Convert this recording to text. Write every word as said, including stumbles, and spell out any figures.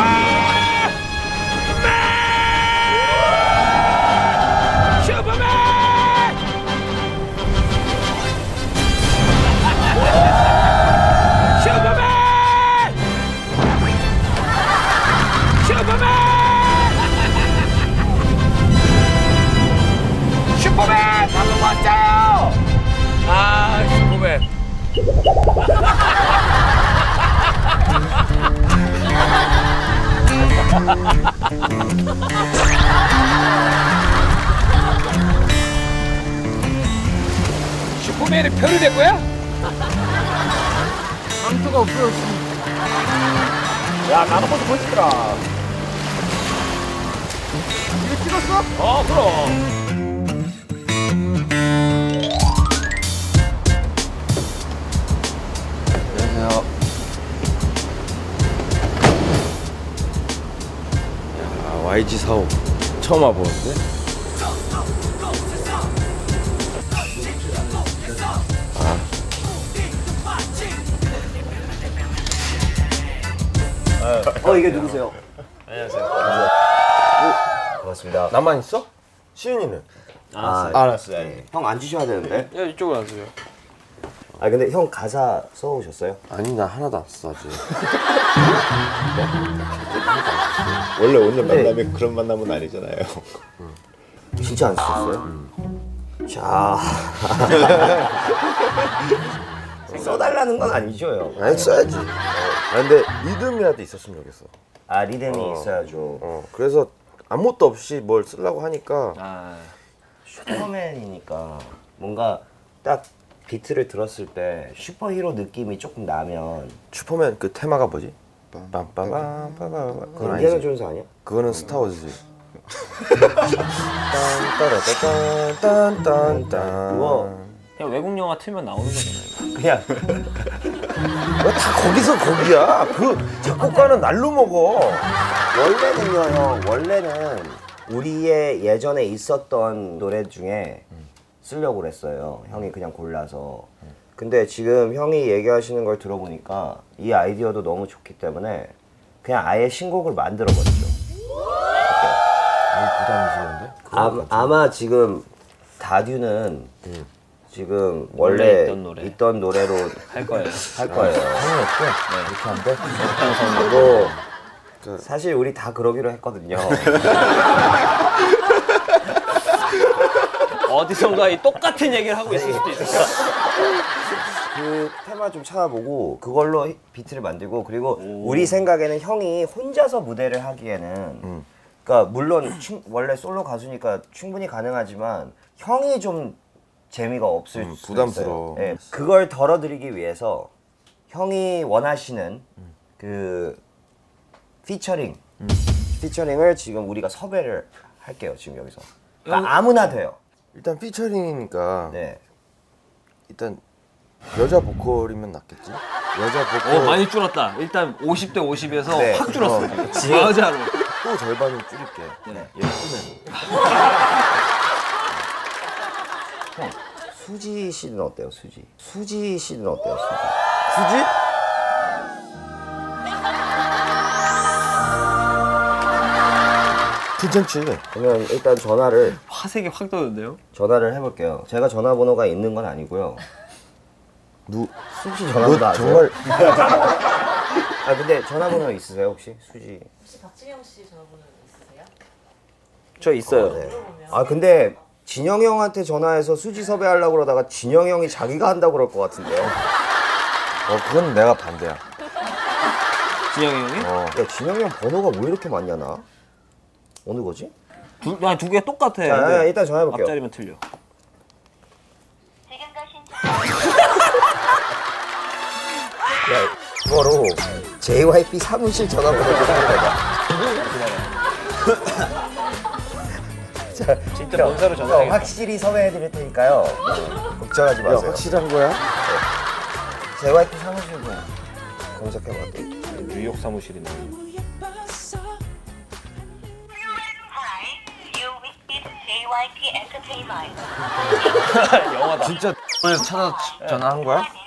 슈퍼맨! 너무 멋져요! 아, 슈퍼맨. 슈퍼맨은 별이 된 거야? 망토가 없어졌습니다. 야, 나도 먼저 보여주더라. 이거 찍었어? 어, 그럼. 안녕하세요. 야, 와이지 사옥 처음 와보는데? 어, 이게 누구세요? 안녕하세요. 오, 반갑습니다. 나만 있어? 시윤이는? 아, 알았어요. 네. 형 앉으셔야 되는데. 야, 이쪽으로 와주세요. 아, 근데 형 가사 써오셨어요? 아니, 나 하나도 안 써, 아직. 원래 오늘 네. 만남이 그런 만남은 아니잖아요. 진짜 안 쓰셨어요? 자. 써달라는 건 아니죠, 형? 아니, 써야지. 아, 근데 리듬이라도 있었으면 좋겠어. 아, 리듬이 어. 있어야죠. 어, 그래서 아무것도 없이 뭘 쓰려고 하니까 아, 슈퍼맨이니까 뭔가 딱 비트를 들었을 때 슈퍼히로 느낌이 조금 나면. 슈퍼맨 그 테마가 뭐지? 빰빰빰빰빰빰. 그건 그건 아니지. 인디아나 존스 아니야? 그거는 스타워즈지. 딴따라따딴딴딴딴. 그거 그냥 외국 영화 틀면 나오는 거잖아요. 그냥 왜 다 거기서 거기야? 그 작곡가는 날로 먹어. 원래는요, 형. 원래는 우리의 예전에 있었던 노래 중에 쓰려고 그랬어요. 형이 그냥 골라서. 근데 지금 형이 얘기하시는 걸 들어보니까 이 아이디어도 너무 좋기 때문에 그냥 아예 신곡을 만들어버리죠. 부담스러운데? 아, 아마 지금 다듀는 지금 원래, 원래 있던 노래. 있던 노래로 할 거예요. 할 거예요. 형이 없대? 이렇게 안 돼? 그리고 사실 우리 다 그러기로 했거든요. 어디선가 이 똑같은 얘기를 하고 있을 수도 있을까? 그 테마 좀 찾아보고 그걸로 비트를 만들고, 그리고 우리 생각에는 형이 혼자서 무대를 하기에는 음. 그러니까 물론 충, 원래 솔로 가수니까 충분히 가능하지만 형이 좀 재미가 없을 음, 수 부담스러워. 있어요. 네, 그걸 덜어드리기 위해서 형이 원하시는 그 피처링 피처링을 지금 우리가 섭외를 할게요. 지금 여기서. 그러니까 아무나 돼요. 일단 피처링이니까 네. 일단 여자 보컬이면 낫겠지? 여자 보컬 어, 많이 줄었다. 일단 오십 대 오십에서 네. 확 줄었어. 어. 지금. 맞아로. 또 절반은 줄일게. 네. 예쁘네. 형, 수지 씨는 어때요? 수지. 수지 씨는 어때요? 수지. 수지? 괜찮지? 그러면 일단 전화를 화색이 확 돋는데요? 전화를 해볼게요. 제가 전화번호가 있는 건 아니고요. 누? 수지 전화번호 너 아세요? 정말 아 근데 전화번호 있으세요 혹시? 수지. 혹시 박진영 씨 전화번호 있으세요? 저 있어요. 어, 네. 아 근데 진영이 형한테 전화해서 수지 섭외하려고 그러다가 진영이 형이 자기가 한다고 그럴 것 같은데요. 어 그건 내가 반대야. 진영이 형이? 어. 야 진영이 형 번호가 왜 이렇게 많냐나? 어느 거지? 두, 아, 두 개 똑같아. 자 근데 일단 전화해볼게요. 앞자리만 틀려. 지금 가신 야 이거로 제이와이피 사무실 전화번호 좀 해봐. 자, 진짜 형, 본사로 형, 전화해야겠다. 확실히 섭외해드릴 테니까요. 걱정하지 야 마세요. 확실한 거야? 제이와이피 사무실 좀 검색해봐. 뉴욕 사무실이네. Hi, you with 제이와이피 Entertainment. 영화다. 진짜 에서 찾아 전화한 거야?